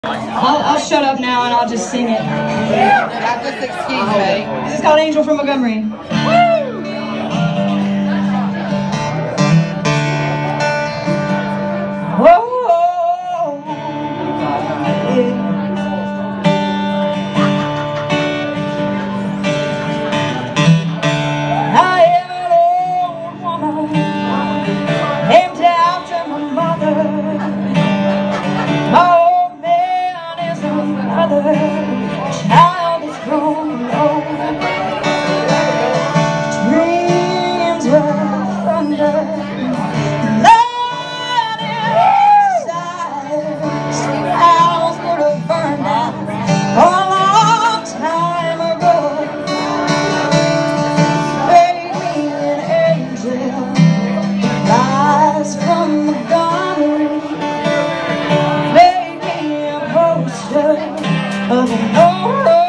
I'll shut up now and I'll just sing it. Just excuse me. This is called Angel from Montgomery. Whoa, yeah. I am an old woman, named after my mother. My old man is a brother, child is grown old. Dreams of thunder, lightning inside. House would have burned down a long time ago. Baby, an angel rise from the garden. Make me a poster of an old